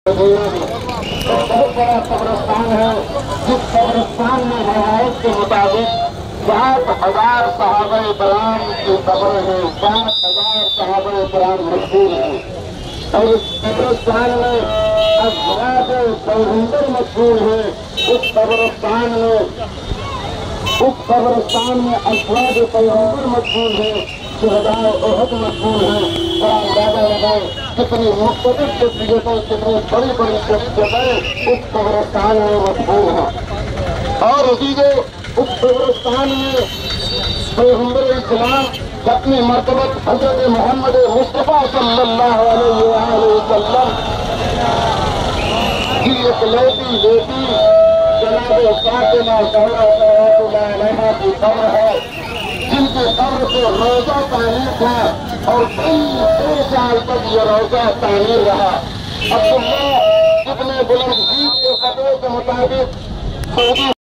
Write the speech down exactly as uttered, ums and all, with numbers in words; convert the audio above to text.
بہت بڑا قبرستان ہے، جس قبرستان میں روایت کے مطابق سات ہزار صحابہ کرام کی قبر ہے، سات ہزار صحابہ کرام مشہور ہیں، اور اس قبرستان میں افراد پیغمبر مشہور ہیں۔ اس قبرستان میں اس قبرستان میں افراد پیغمبر مشہور ہیں، شہداء احد مشہور ہیں، اور اندازہ لگائیں کتنی مختلف شخصیتیں، کتنی بڑی بڑی شخصیتیں اس قبرستان میں مشہور ہیں۔ اور اسی کے اس قبرستان میں پیغمبر اسلام اپنی مرتبہ حضرت محمد مصطفیٰ صلی اللہ علیہ وآلہ وسلم کی اکلوتی بیٹی جناب فاطمہ زہرا صلوات اللہ علیہا کی قبر ہے، جن کی قبر سے روزہ تعمیر تھا اور تین سال تک یہ روزہ تعمیر رہا۔ عبداللہ ابن بلند کے فتوے کے مطابق سعودی